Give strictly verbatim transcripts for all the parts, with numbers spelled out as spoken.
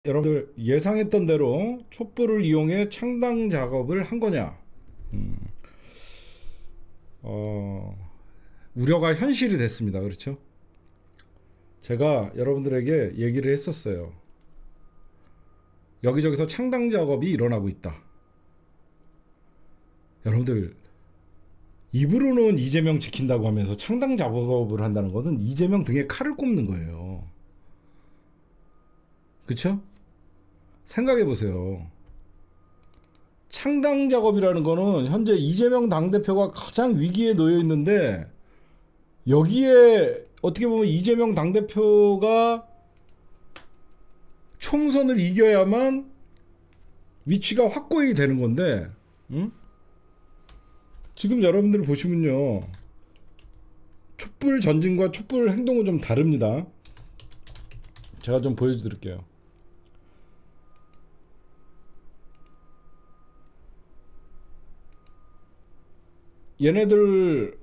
여러분들 예상했던 대로 촛불을 이용해 창당 작업을 한 거냐? 음, 어, 우려가 현실이 됐습니다. 그렇죠? 제가 여러분들에게 얘기를 했었어요. 여기저기서 창당 작업이 일어나고 있다. 여러분들 입으로는 이재명 지킨다고 하면서 창당 작업을 한다는 것은 이재명 등에 칼을 꼽는 거예요. 그쵸? 생각해 보세요. 창당 작업이라는 거는 현재 이재명 당대표가 가장 위기에 놓여 있는데, 여기에 어떻게 보면 이재명 당대표가 총선을 이겨야만 위치가 확고히 되는 건데, 응? 지금 여러분들 보시면요, 촛불 전진과 촛불 행동은 좀 다릅니다. 제가 좀 보여드릴게요. 얘네들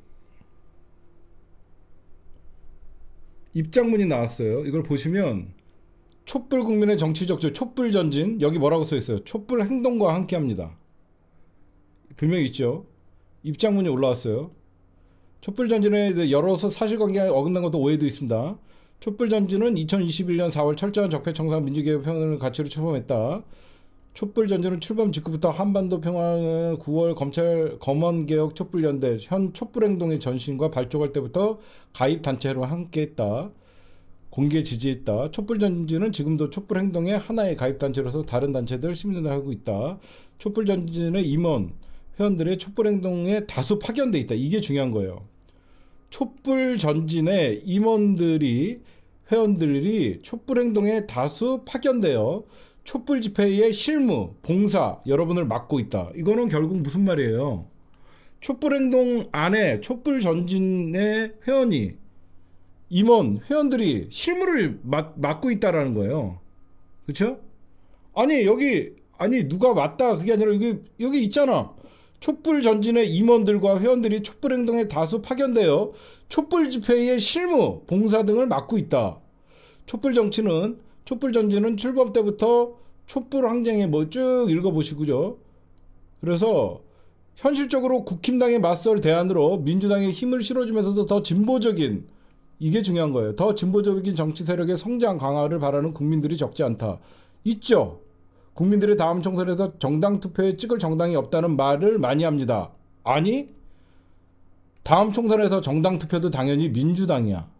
입장문이 나왔어요. 이걸 보시면 촛불 국민의 정치적 조 촛불 전진, 여기 뭐라고 써 있어요? 촛불 행동과 함께합니다. 분명히 있죠. 입장문이 올라왔어요. 촛불 전진에 열어서 사실관계가 어긋난 것도 오해도 있습니다. 촛불 전진은 이천이십일 년 사월 철저한 적폐청산 민주개혁 평화를 가치로 출범했다. 촛불 전진은 출범 직후부터 한반도 평화 구월 검찰 검언개혁 촛불연대 현 촛불행동의 전신과 발족할 때부터 가입 단체로 함께했다. 공개 지지했다. 촛불 전진은 지금도 촛불 행동의 하나의 가입 단체로서 다른 단체들 시민을 하고 있다. 촛불 전진의 임원 회원들의 촛불 행동에 다수 파견돼 있다. 이게 중요한 거예요. 촛불 전진의 임원들이 회원들이 촛불 행동에 다수 파견되어 촛불 집회의 실무, 봉사 여러분을 맡고 있다. 이거는 결국 무슨 말이에요? 촛불 행동 안에 촛불 전진의 회원이 임원, 회원들이 실무를 맡, 맡고 있다라는 거예요. 그렇죠? 아니 여기 아니 누가 맡다 그게 아니라 여기 여기 있잖아. 촛불 전진의 임원들과 회원들이 촛불 행동에 다수 파견되어 촛불 집회의 실무, 봉사 등을 맡고 있다. 촛불 정치는 촛불 전진은 출범 때부터 촛불 항쟁에 뭐 쭉 읽어보시고요. 그래서 현실적으로 국힘당의 맞설 대안으로 민주당에 힘을 실어주면서도 더 진보적인, 이게 중요한 거예요. 더 진보적인 정치 세력의 성장 강화를 바라는 국민들이 적지 않다. 있죠. 국민들의 다음 총선에서 정당 투표에 찍을 정당이 없다는 말을 많이 합니다. 아니, 다음 총선에서 정당 투표도 당연히 민주당이야.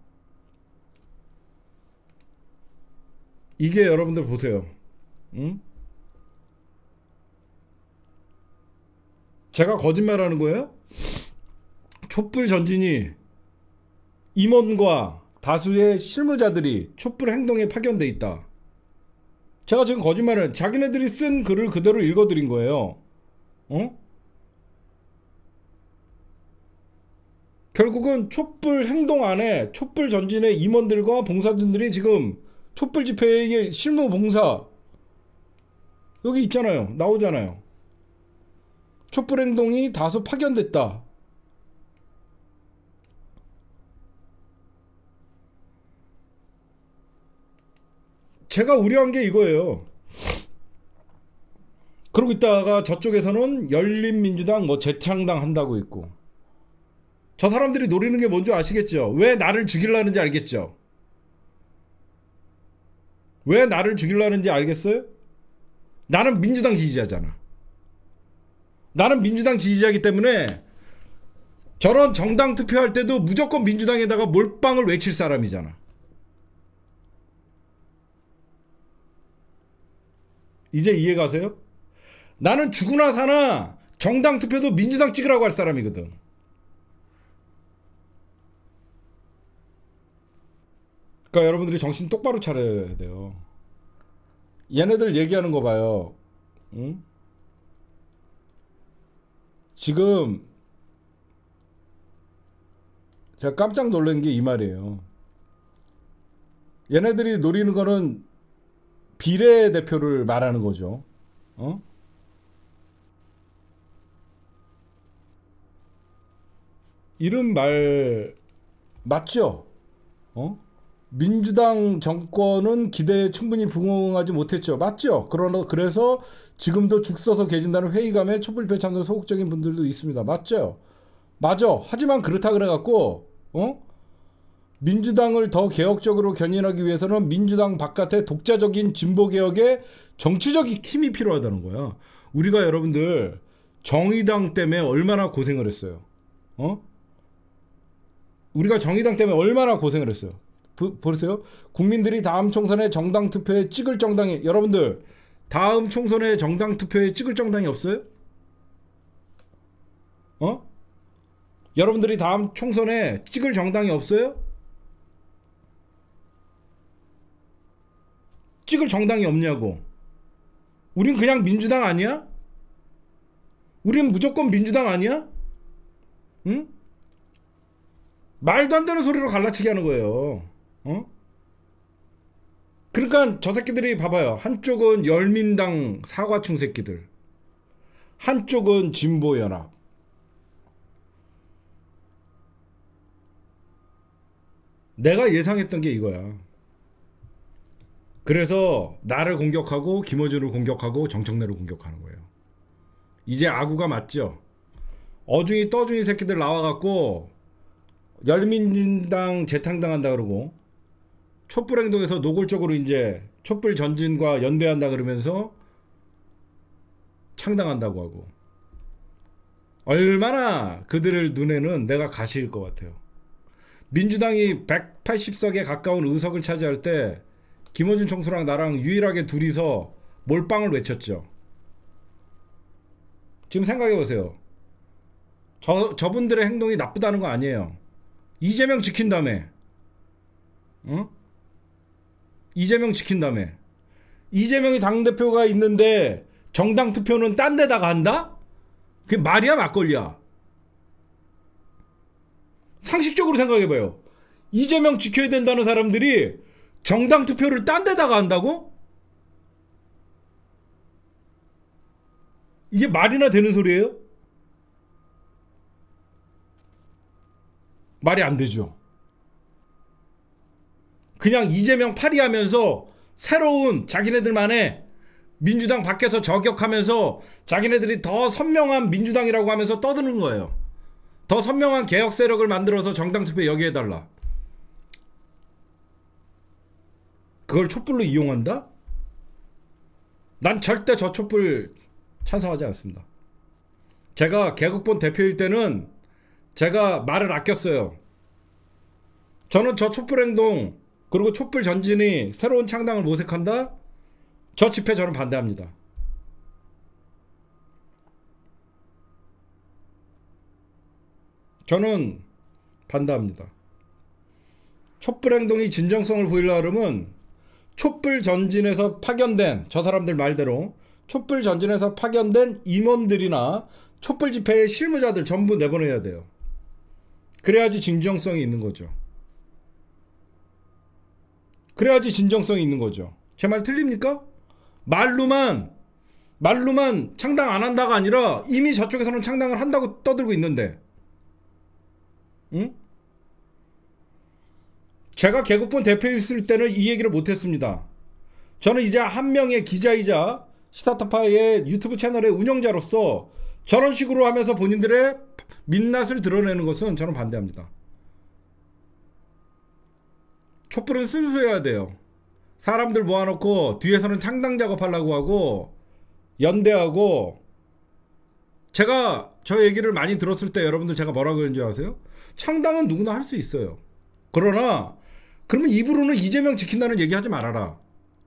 이게 여러분들 보세요. 응? 제가 거짓말하는 거예요? 촛불 전진이 임원과 다수의 실무자들이 촛불 행동에 파견돼 있다. 제가 지금 거짓말은 자기네들이 쓴 글을 그대로 읽어드린 거예요. 어? 결국은 촛불 행동 안에 촛불 전진의 임원들과 봉사진들이 지금 촛불 집회의 실무 봉사 여기 있잖아요. 나오잖아요. 촛불 행동이 다수 파견됐다. 제가 우려한 게 이거예요. 그러고 있다가 저쪽에서는 열린민주당 뭐 재창당 한다고 있고, 저 사람들이 노리는 게 뭔지 아시겠죠? 왜 나를 죽이려는지 알겠죠? 왜 나를 죽이려는지 알겠어요? 나는 민주당 지지자잖아. 나는 민주당 지지자이기 때문에 저런 정당 투표할 때도 무조건 민주당에다가 몰빵을 외칠 사람이잖아. 이제 이해 가세요? 나는 죽으나 사나 정당 투표도 민주당 찍으라고 할 사람이거든. 그러니까 여러분들이 정신 똑바로 차려야 돼요. 얘네들 얘기하는 거 봐요. 응? 지금 제가 깜짝 놀란 게 이 말이에요. 얘네들이 노리는 거는 비례대표를 말하는 거죠. 어? 이런 말 맞죠? 어? 민주당 정권은 기대에 충분히 부응하지 못했죠. 맞죠? 그러나 그래서 지금도 죽 써서 계진다는 회의감에 촛불집회 참석 소극적인 분들도 있습니다. 맞죠? 맞아. 하지만 그렇다 그래갖고 어? 민주당을 더 개혁적으로 견인하기 위해서는 민주당 바깥에 독자적인 진보개혁의 정치적 힘이 필요하다는 거야. 우리가 여러분들 정의당 때문에 얼마나 고생을 했어요. 어? 우리가 정의당 때문에 얼마나 고생을 했어요. 보, 보세요. 국민들이 다음 총선에 정당 투표에 찍을 정당이, 여러분들 다음 총선에 정당 투표에 찍을 정당이 없어요? 어? 여러분들이 다음 총선에 찍을 정당이 없어요? 찍을 정당이 없냐고. 우린 그냥 민주당 아니야? 우린 무조건 민주당 아니야? 응? 말도 안 되는 소리로 갈라치기 하는 거예요. 어? 그러니까 저 새끼들이 봐봐요. 한쪽은 열민당 사과충 새끼들, 한쪽은 진보연합. 내가 예상했던 게 이거야. 그래서 나를 공격하고 김어준을 공격하고 정청래를 공격하는 거예요. 이제 아구가 맞죠? 어중이 떠중이 새끼들 나와갖고 열민당 재탕당한다 그러고 촛불행동에서 노골적으로 이제 촛불 전진과 연대한다 그러면서 창당한다고 하고, 얼마나 그들을 눈에는 내가 가시일 것 같아요. 민주당이 백팔십 석에 가까운 의석을 차지할 때 김어준 총수랑 나랑 유일하게 둘이서 몰빵을 외쳤죠. 지금 생각해보세요. 저, 저분들의 행동이 나쁘다는 거 아니에요. 이재명 지킨다며. 어? 이재명 지킨다며. 이재명이 당대표가 있는데 정당 투표는 딴 데다가 한다? 그게 말이야 막걸리야? 상식적으로 생각해봐요. 이재명 지켜야 된다는 사람들이 정당 투표를 딴 데다가 한다고? 이게 말이나 되는 소리예요? 말이 안 되죠. 그냥 이재명 파리하면서 새로운 자기네들만의 민주당 밖에서 저격하면서 자기네들이 더 선명한 민주당이라고 하면서 떠드는 거예요. 더 선명한 개혁 세력을 만들어서 정당 투표 여기 해달라. 그걸 촛불로 이용한다? 난 절대 저 촛불 찬성하지 않습니다. 제가 개국본 대표일 때는 제가 말을 아꼈어요. 저는 저 촛불행동 그리고 촛불 전진이 새로운 창당을 모색한다? 저 집회 저는 반대합니다. 저는 반대합니다. 촛불행동이 진정성을 보이려고 그러면 촛불 전진에서 파견된, 저 사람들 말대로 촛불 전진에서 파견된 임원들이나 촛불 집회의 실무자들 전부 내보내야 돼요. 그래야지 진정성이 있는 거죠. 그래야지 진정성이 있는 거죠. 제 말 틀립니까? 말로만 말로만 창당 안 한다가 아니라 이미 저쪽에서는 창당을 한다고 떠들고 있는데, 응? 제가 개국본 대표였을 때는 이 얘기를 못했습니다. 저는 이제 한 명의 기자이자 시사타파의 유튜브 채널의 운영자로서 저런 식으로 하면서 본인들의 민낯을 드러내는 것은 저는 반대합니다. 촛불은 순수해야 돼요. 사람들 모아놓고 뒤에서는 창당 작업하려고 하고 연대하고. 제가 저 얘기를 많이 들었을 때 여러분들 제가 뭐라고 했는지 아세요? 창당은 누구나 할 수 있어요. 그러나 그러면 입으로는 이재명 지킨다는 얘기하지 말아라.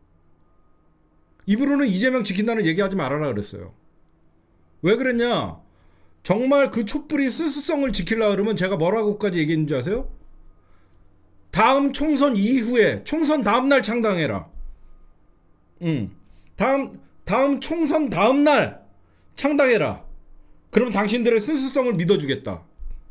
입으로는 이재명 지킨다는 얘기하지 말아라 그랬어요. 왜 그랬냐? 정말 그 촛불이 순수성을 지키려고 그러면 제가 뭐라고까지 얘기했는지 아세요? 다음 총선 이후에 총선 다음날 창당해라. 응. 다음 다음 총선 다음날 창당해라. 그럼 당신들의 순수성을 믿어주겠다.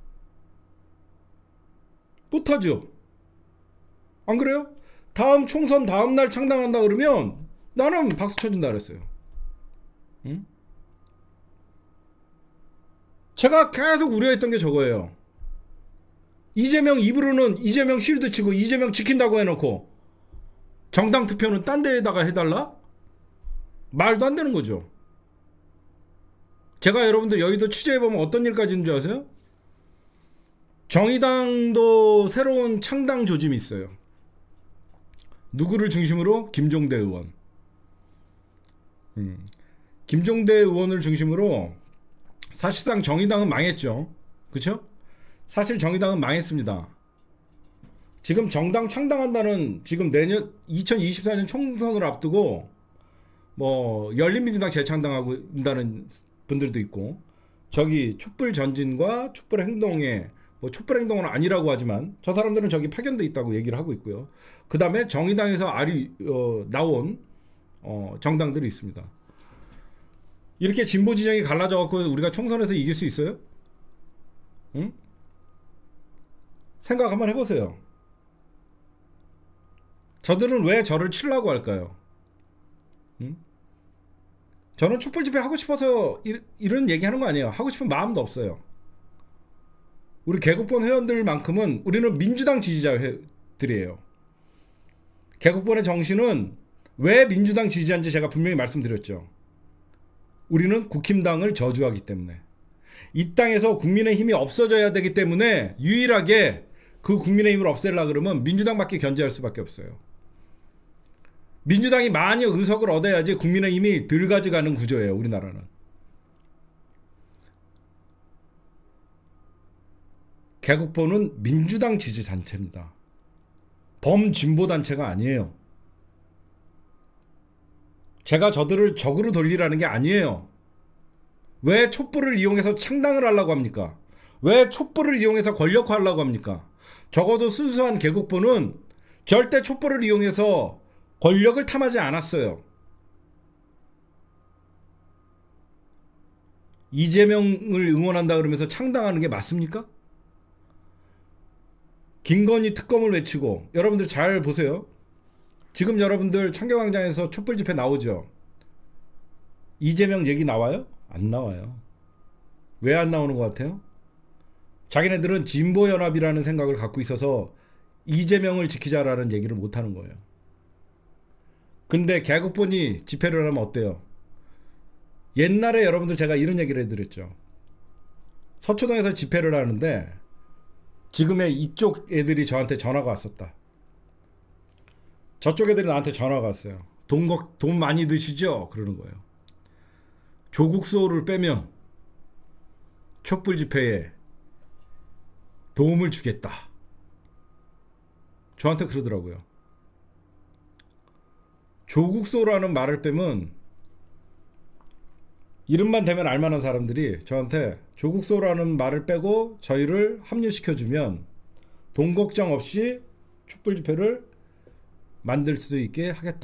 못하죠. 안 그래요? 다음 총선 다음날 창당한다 그러면 나는 박수 쳐준다 그랬어요. 응? 제가 계속 우려했던 게 저거예요. 이재명 입으로는 이재명 쉴드 치고 이재명 지킨다고 해놓고 정당 투표는 딴 데에다가 해달라? 말도 안 되는 거죠. 제가 여러분들 여의도 취재해보면 어떤 일까지 있는 줄 아세요? 정의당도 새로운 창당 조짐이 있어요. 누구를 중심으로? 김종대 의원. 음. 김종대 의원을 중심으로 사실상 정의당은 망했죠. 그쵸? 사실 정의당은 망했습니다. 지금 정당 창당한다는, 지금 내년 이천이십사 년 총선을 앞두고 뭐 열린민주당 재창당하고 있다는 분들도 있고, 저기 촛불 전진과 촛불 행동에, 뭐 촛불 행동은 아니라고 하지만 저 사람들은 저기 파견돼 있다고 얘기를 하고 있고요. 그 다음에 정의당에서 아리 어, 나온 어, 정당들이 있습니다. 이렇게 진보 진영이 갈라져 갖고 우리가 총선에서 이길 수 있어요? 응? 생각 한번 해보세요. 저들은 왜 저를 치려고 할까요? 응? 저는 촛불 집회 하고 싶어서 이, 이런 얘기 하는 거 아니에요. 하고 싶은 마음도 없어요. 우리 개국본 회원들만큼은 우리는 민주당 지지자들이에요. 개국본의 정신은 왜 민주당 지지자인지 제가 분명히 말씀드렸죠. 우리는 국힘당을 저주하기 때문에, 이 땅에서 국민의힘이 없어져야 되기 때문에 유일하게 그 국민의힘을 없애려고 그러면 민주당밖에 견제할 수밖에 없어요. 민주당이 많이 의석을 얻어야지 국민의힘이 덜 가져가는 구조예요. 우리나라는. 개국본은 민주당 지지단체입니다. 범진보단체가 아니에요. 제가 저들을 적으로 돌리라는 게 아니에요. 왜 촛불을 이용해서 창당을 하려고 합니까? 왜 촛불을 이용해서 권력화하려고 합니까? 적어도 순수한 개국본은 절대 촛불을 이용해서 권력을 탐하지 않았어요. 이재명을 응원한다 그러면서 창당하는 게 맞습니까? 김건희 특검을 외치고, 여러분들 잘 보세요. 지금 여러분들 청계광장에서 촛불 집회 나오죠? 이재명 얘기 나와요? 안 나와요. 왜 안 나오는 것 같아요? 자기네들은 진보연합이라는 생각을 갖고 있어서 이재명을 지키자라는 얘기를 못하는 거예요. 근데 개국본이 집회를 하면 어때요? 옛날에 여러분들 제가 이런 얘기를 해드렸죠. 서초동에서 집회를 하는데 지금의 이쪽 애들이 저한테 전화가 왔었다. 저쪽 애들이 나한테 전화가 왔어요. 돈, 돈 많이 드시죠? 그러는 거예요. 조국 수호를 빼면 촛불 집회에 도움을 주겠다. 저한테 그러더라고요. 조국 수호라는 말을 빼면, 이름만 대면 알만한 사람들이 저한테 조국 수호라는 말을 빼고 저희를 합류시켜주면 돈 걱정 없이 촛불 집회를 만들 수 있게 하겠다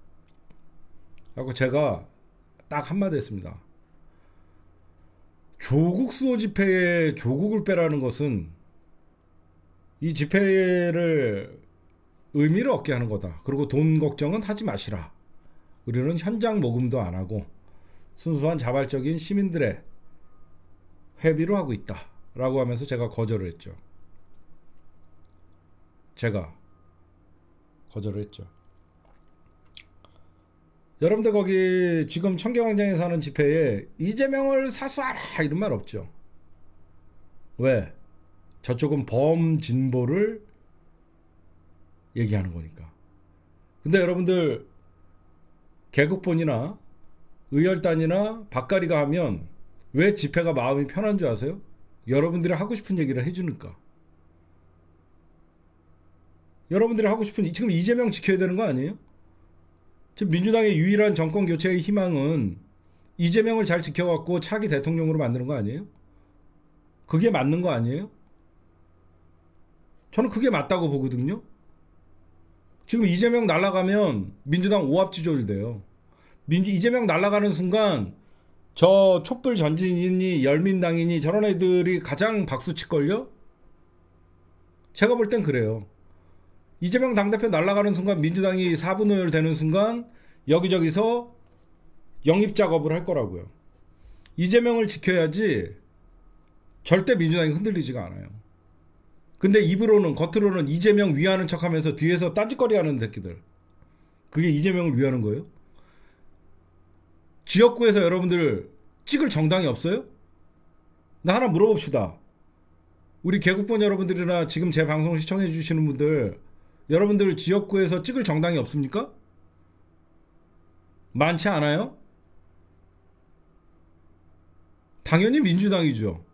라고 제가 딱 한마디 했습니다. 조국 수호 집회에 조국을 빼라는 것은 이 집회를 의미를 얻게 하는 거다. 그리고 돈 걱정은 하지 마시라. 우리는 현장 모금도 안 하고 순수한 자발적인 시민들의 회비로 하고 있다 라고 하면서 제가 거절을 했죠. 제가 거절을 했죠. 여러분들 거기 지금 청계광장에서 하는 집회에 이재명을 사수하라 이런 말 없죠. 왜? 저쪽은 범진보를 얘기하는 거니까. 근데 여러분들 개국본이나 의열단이나 박가리가 하면 왜 집회가 마음이 편한 줄 아세요? 여러분들이 하고 싶은 얘기를 해주니까. 여러분들이 하고 싶은, 지금 이재명 지켜야 되는 거 아니에요? 지금 민주당의 유일한 정권 교체의 희망은 이재명을 잘 지켜갖고 차기 대통령으로 만드는 거 아니에요? 그게 맞는 거 아니에요? 저는 그게 맞다고 보거든요. 지금 이재명 날아가면 민주당 오합지졸이 돼요. 민주, 이재명 날아가는 순간 저 촛불 전진이니 열민당이니 저런 애들이 가장 박수칠걸요? 제가 볼 땐 그래요. 이재명 당대표 날아가는 순간 민주당이 사분오열 되는 순간 여기저기서 영입작업을 할 거라고요. 이재명을 지켜야지 절대 민주당이 흔들리지가 않아요. 근데 입으로는 겉으로는 이재명 위하는 척하면서 뒤에서 딴짓거리 하는 새끼들. 그게 이재명을 위하는 거예요? 지역구에서 여러분들 찍을 정당이 없어요? 나 하나 물어봅시다. 우리 개국본 여러분들이나 지금 제 방송 시청해 주시는 분들, 여러분들 지역구에서 찍을 정당이 없습니까? 많지 않아요? 당연히 민주당이죠.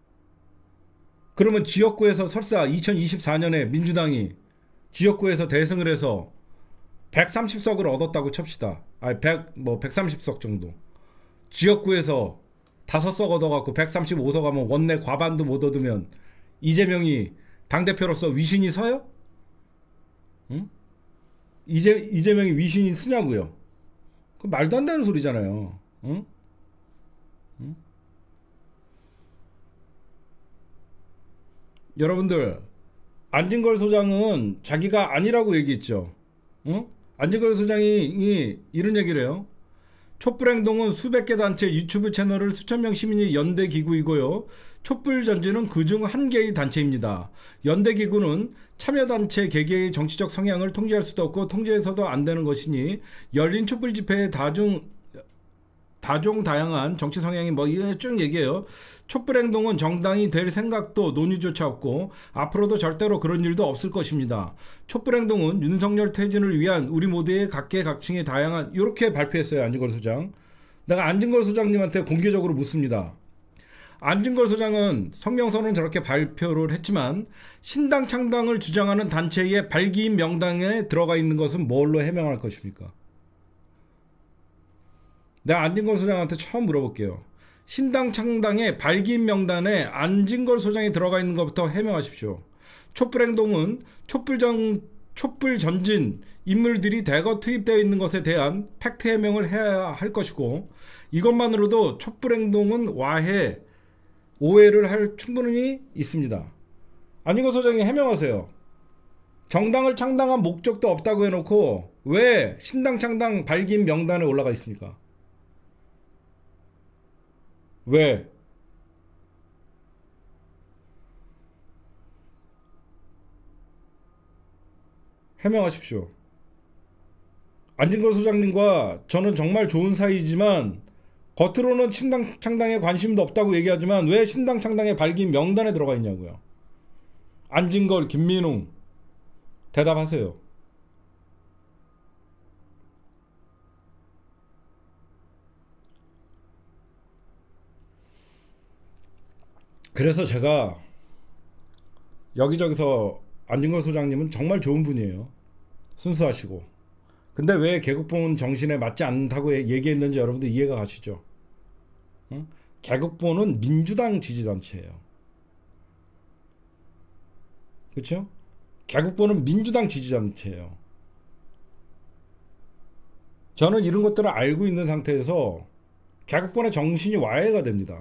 그러면 지역구에서 설사 이천이십사 년에 민주당이 지역구에서 대승을 해서 백삼십 석을 얻었다고 칩시다. 아니 백, 뭐 백삼십 석 정도. 지역구에서 다섯 석 얻어갖고 백삼십오 석 하면 원내 과반도 못 얻으면 이재명이 당대표로서 위신이 서요? 응? 이재, 이재명이 위신이 쓰냐고요? 그 말도 안 되는 소리잖아요. 응? 응? 여러분들 안진걸 소장은 자기가 아니라고 얘기했죠. 응? 안진걸 소장이 이런 얘기를 해요. 촛불행동은 수백 개 단체 유튜브 채널을 수천 명 시민이 연대 기구이고요. 촛불전진은 그중 한 개의 단체입니다. 연대 기구는 참여단체 개개의 정치적 성향을 통제할 수도 없고 통제해서도 안 되는 것이니 열린 촛불 집회에 다중 다종 다양한 정치 성향이 뭐 이런 쭉 얘기해요. 촛불행동은 정당이 될 생각도 논의조차 없고 앞으로도 절대로 그런 일도 없을 것입니다. 촛불행동은 윤석열 퇴진을 위한 우리 모두의 각계각층의 다양한 이렇게 발표했어요. 안진걸 소장. 내가 안진걸 소장님한테 공개적으로 묻습니다. 안진걸 소장은 성명서는 저렇게 발표를 했지만 신당 창당을 주장하는 단체의 발기인 명단에 들어가 있는 것은 뭘로 해명할 것입니까? 내가 안진걸 소장한테 처음 물어볼게요. 신당 창당의 발기인 명단에 안진걸 소장이 들어가 있는 것부터 해명하십시오. 촛불행동은 촛불전, 촛불전진 인물들이 대거 투입되어 있는 것에 대한 팩트 해명을 해야 할 것이고 이것만으로도 촛불행동은 와해, 오해를 할 충분히 있습니다. 안진걸 소장이 해명하세요. 정당을 창당한 목적도 없다고 해놓고 왜 신당 창당 발기인 명단에 올라가 있습니까? 왜? 해명하십시오. 안진걸 소장님과 저는 정말 좋은 사이지만 겉으로는 신당 창당에 관심도 없다고 얘기하지만 왜 신당 창당에 발긴 명단에 들어가 있냐고요. 안진걸, 김민웅 대답하세요. 그래서 제가 여기저기서 안진걸 소장님은 정말 좋은 분이에요. 순수하시고. 근데 왜 개국본 정신에 맞지 않다고 얘기했는지 여러분들 이해가 가시죠? 응? 개국본은 민주당 지지단체예요. 그렇죠? 개국본은 민주당 지지단체예요. 저는 이런 것들을 알고 있는 상태에서 개국본의 정신이 와해가 됩니다.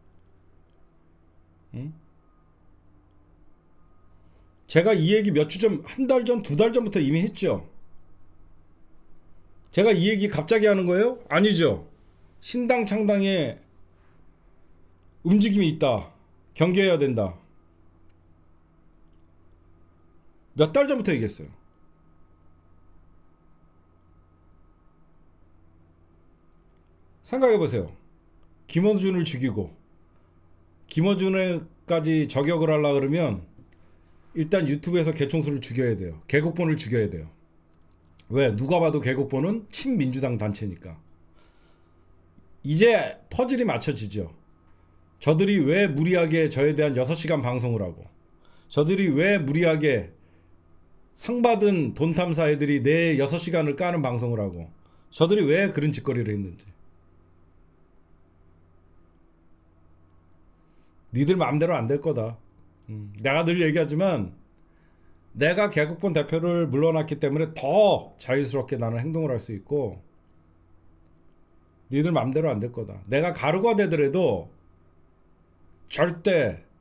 응? 제가 이 얘기 몇 주 전, 한 달 전, 두 달 전부터 이미 했죠. 제가 이 얘기 갑자기 하는 거예요? 아니죠. 신당 창당에 움직임이 있다. 경계해야 된다. 몇 달 전부터 얘기했어요. 생각해보세요. 김어준을 죽이고 김어준까지 저격을 하려고 그러면 일단 유튜브에서 개총수를 죽여야 돼요. 개국본을 죽여야 돼요. 왜? 누가 봐도 개국본은 친민주당 단체니까. 이제 퍼즐이 맞춰지죠. 저들이 왜 무리하게 저에 대한 여섯 시간 방송을 하고 저들이 왜 무리하게 상 받은 돈 탐사 애들이 내 여섯 시간을 까는 방송을 하고 저들이 왜 그런 짓거리를 했는지. 니들 마음대로 안 될 거다. 음, 내가 늘 얘기하지만 내가 개국본 대표를 물러났기 때문에 더 자유스럽게 나는 행동을 할 수 있고 니들 마음대로 안 될 거다. 내가 가루가 되더라도 절대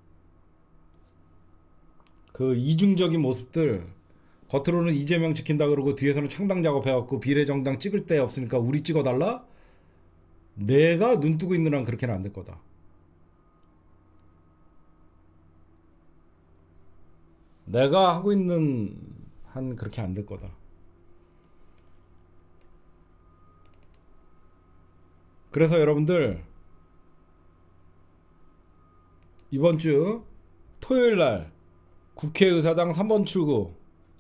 그 이중적인 모습들 겉으로는 이재명 지킨다 그러고 뒤에서는 창당 작업해갖고 비례정당 찍을 데 없으니까 우리 찍어달라? 내가 눈 뜨고 있는 한 그렇게는 안 될 거다. 내가 하고 있는 한 그렇게 안 될 거다. 그래서 여러분들 이번 주 토요일 날 국회의사당 삼 번 출구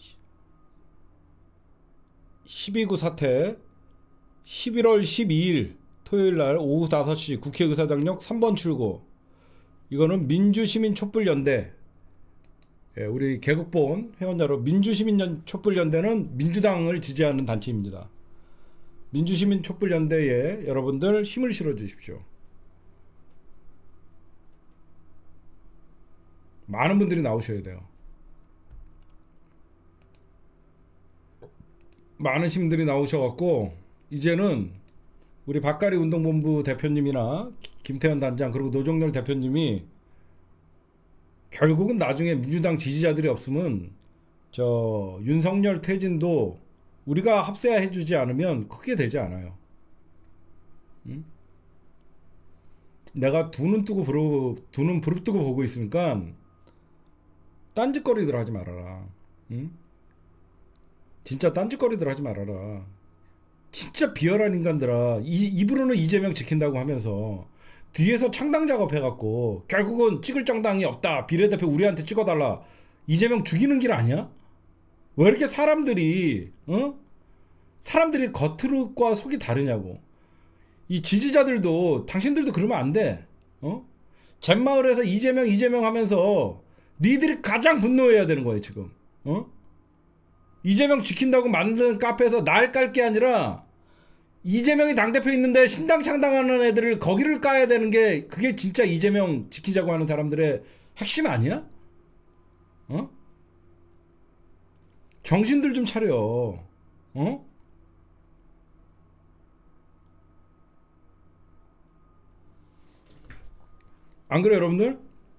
십이 구 사태 십일월 십이일 토요일 날 오후 다섯 시 국회의사당역 삼 번 출구. 이거는 민주시민 촛불연대, 예, 우리 개국본 회원 여러분, 민주시민 촛불연대는 민주당을 지지하는 단체입니다. 민주시민 촛불연대에 여러분들 힘을 실어 주십시오. 많은 분들이 나오셔야 돼요. 많은 시민들이 나오셔갖고 이제는 우리 박가리 운동본부 대표님이나 김태현 단장 그리고 노정열 대표님이 결국은 나중에 민주당 지지자들이 없으면 저 윤석열 퇴진도 우리가 합세해주지 않으면 크게 되지 않아요. 응? 내가 두 눈 뜨고 부릅, 두 눈 부릅뜨고 보고 있으니까 딴짓거리들 하지 말아라. 응? 진짜 딴짓거리들 하지 말아라. 진짜 비열한 인간들아. 이, 입으로는 이재명 지킨다고 하면서 뒤에서 창당 작업해갖고 결국은 찍을 정당이 없다. 비례대표 우리한테 찍어달라. 이재명 죽이는 길 아니야? 왜 이렇게 사람들이 어? 사람들이 겉으로과 속이 다르냐고. 이 지지자들도 당신들도 그러면 안 돼. 어? 잿마을에서 이재명 이재명 하면서 니들이 가장 분노해야 되는 거예요 지금. 어? 이재명 지킨다고 만든 카페에서 날 깔 게 아니라 이재명이 당대표 있는데 신당 창당하는 애들을 거기를 까야 되는 게 그게 진짜 이재명 지키자고 하는 사람들의 핵심 아니야? 어? 정신들 좀 차려. 어? 안 그래요 여러분들?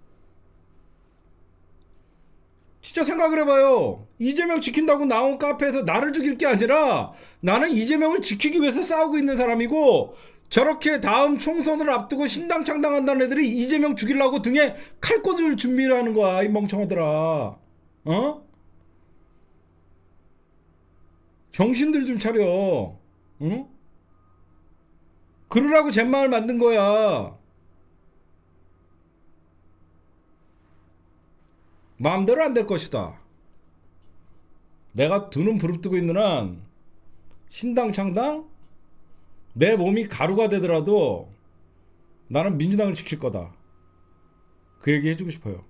진짜 생각을 해봐요. 이재명 지킨다고 나온 카페에서 나를 죽일 게 아니라 나는 이재명을 지키기 위해서 싸우고 있는 사람이고, 저렇게 다음 총선을 앞두고 신당 창당한다는 애들이 이재명 죽이려고 등에 칼 꽂을 준비를 하는 거야 이 멍청하더라. 어? 정신들 좀 차려. 응? 그러라고 잿마을 만든 거야. 마음대로 안 될 것이다. 내가 두 눈 부릅뜨고 있는 한 신당 창당 내 몸이 가루가 되더라도 나는 민주당을 지킬 거다. 그 얘기 해주고 싶어요.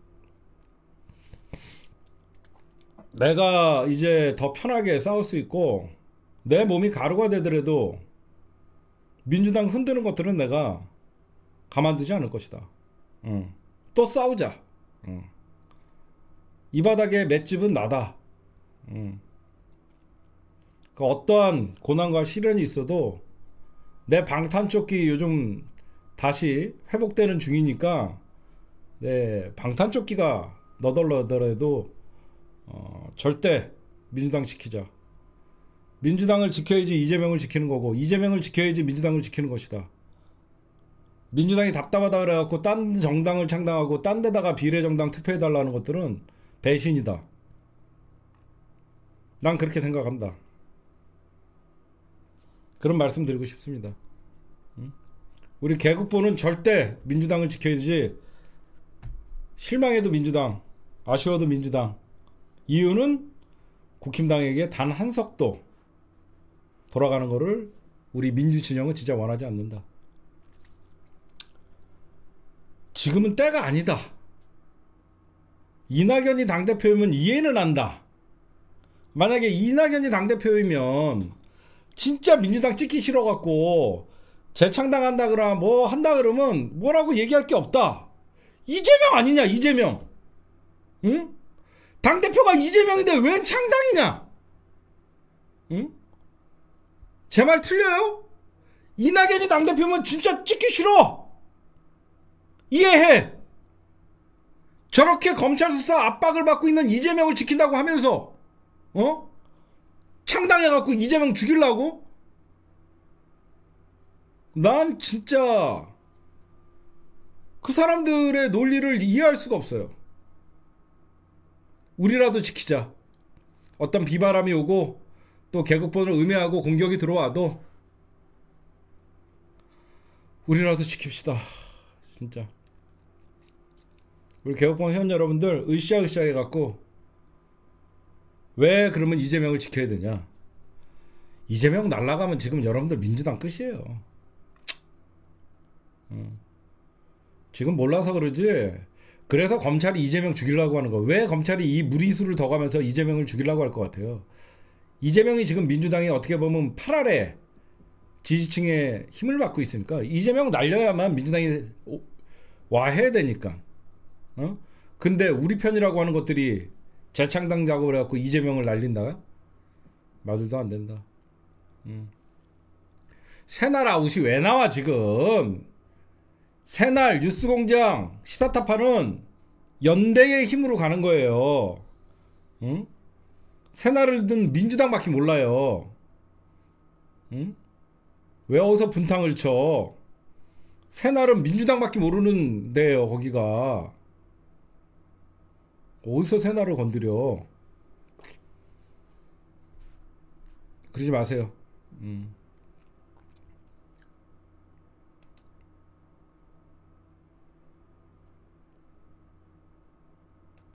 내가 이제 더 편하게 싸울 수 있고 내 몸이 가루가 되더라도 민주당 흔드는 것들은 내가 가만두지 않을 것이다. 응. 또 싸우자. 응. 이 바닥에 맷집은 나다. 음. 그 어떠한 고난과 시련이 있어도 내 방탄조끼 요즘 다시 회복되는 중이니까 네, 방탄조끼가 너덜너덜해도 어, 절대 민주당 지키자. 민주당을 지켜야지 이재명을 지키는 거고, 이재명을 지켜야지 민주당을 지키는 것이다. 민주당이 답답하다 그래갖고 딴 정당을 창당하고 딴 데다가 비례정당 투표해달라는 것들은 배신이다. 난 그렇게 생각한다. 그런 말씀 드리고 싶습니다. 우리 개국보는 절대 민주당을 지켜야지. 실망해도 민주당, 아쉬워도 민주당. 이유는 국힘당에게 단 한 석도 돌아가는 거를 우리 민주진영은 진짜 원하지 않는다. 지금은 때가 아니다. 이낙연이 당대표이면 이해는 한다. 만약에 이낙연이 당대표이면 진짜 민주당 찍기 싫어갖고 재창당한다 그러나 뭐 한다 그러면 뭐라고 얘기할 게 없다. 이재명 아니냐 이재명. 응? 당대표가 이재명인데 웬 창당이냐. 응? 제 말 틀려요? 이낙연이 당대표면 진짜 찍기 싫어. 이해해. 저렇게 검찰 수사 압박을 받고 있는 이재명을 지킨다고 하면서 어? 창당해갖고 이재명 죽이려고? 난 진짜 그 사람들의 논리를 이해할 수가 없어요. 우리라도 지키자. 어떤 비바람이 오고 또 개국본을 음해하고 공격이 들어와도 우리라도 지킵시다. 진짜 우리 개국본 회원 여러분들 으쌰으쌰 해갖고 왜 그러면 이재명을 지켜야 되냐. 이재명 날아가면 지금 여러분들 민주당 끝이에요. 어. 지금 몰라서 그러지. 그래서 검찰이 이재명 죽이려고 하는 거. 왜 검찰이 이 무리수를 더 가면서 이재명을 죽이려고 할 것 같아요. 이재명이 지금 민주당이 어떻게 보면 팔 아래 지지층의 힘을 받고 있으니까 이재명 날려야만 민주당이 와해야 되니까. 어? 근데 우리 편이라고 하는 것들이 재창당 작업을 해갖고 이재명을 날린다? 말도 안 된다. 음. 새날 아웃이 왜 나와 지금. 새날 뉴스공장 시사타파는 연대의 힘으로 가는 거예요. 응? 새날을 든 민주당밖에 몰라요. 응? 왜 어디서 분탕을 쳐. 새날은 민주당밖에 모르는 데예요. 거기가 어디서 새날을 건드려. 그러지 마세요. 음.